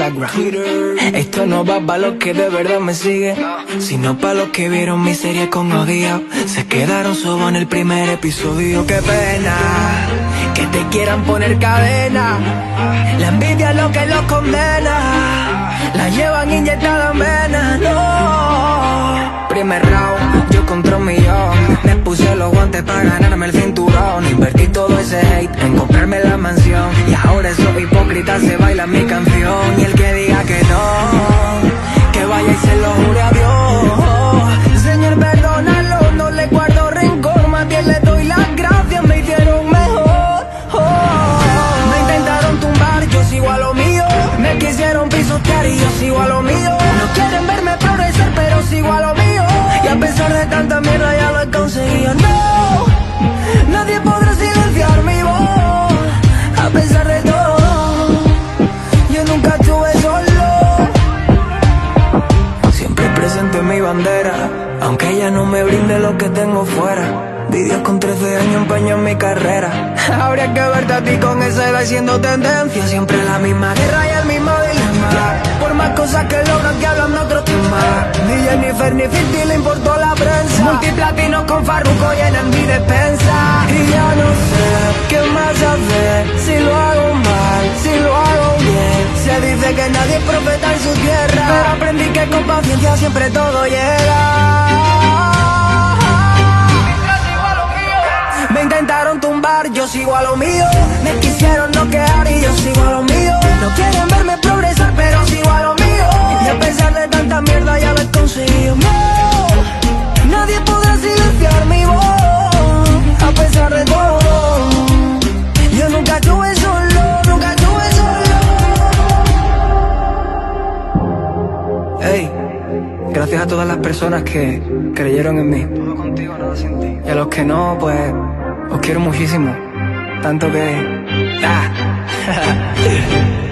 Instagram, Twitter. Esto no va para los que de verdad me siguen, sino para los que vieron mi serie con odio. Se quedaron solo en el primer episodio. Qué pena que te quieran poner cadena. La envidia es lo que los condena. La llevan inyectada en venas. No. Primer round, yo contra un millón. Me puse los guantes para ganarme el cinturón. Invertí todo ese hate en comprarme la mansión. Y ahora esos hipócritas se bailan mi canción. Y el que diga que no, que vaya y se lo jure a Dios. Señor, perdónalo, no le guardo rencor. Más bien le doy las gracias, me hicieron mejor. Me intentaron tumbar, yo sigo a lo mío. Me quisieron pisotear y yo sigo a lo mío. No quieren verme progresar, pero sigo a lo mío. Y a pesar de tanta mierda ya lo he conseguido. No, nadie podrá silenciar mi voz. A pesar de todo, yo nunca estuve solo. Siempre presente mi bandera, aunque ella no me brinde lo que tengo fuera. Dios, con 13 años empeño en mi carrera. Habría que verte a ti con esa edad siendo tendencia. Siempre la misma guerra y el mismo dilema. Por más cosas que logran que hablan de otros temas. Ni Jennifer ni 50 le importó la prensa. Multiplatinos con Farruko llenan mi despensa. Y ya no sé qué más hacer. Si lo hago mal, si lo hago bien. Se dice que nadie es profeta en su tierra, pero aprendí que con paciencia siempre todo llega. Me intentaron tumbar, yo sigo a lo mío. Me quisieron noquear y yo sigo a lo mío. No quieren verme progresar, pero sigo a lo mío. Y a pesar de tanta mierda ya lo he conseguido. No, nadie podrá silenciar mi voz. A pesar de todo, yo nunca estuve solo, nunca estuve solo. Hey, gracias a todas las personas que creyeron en mí. Todo contigo, nada sin ti. Y a los que no, pues os quiero muchísimo. Tanto que...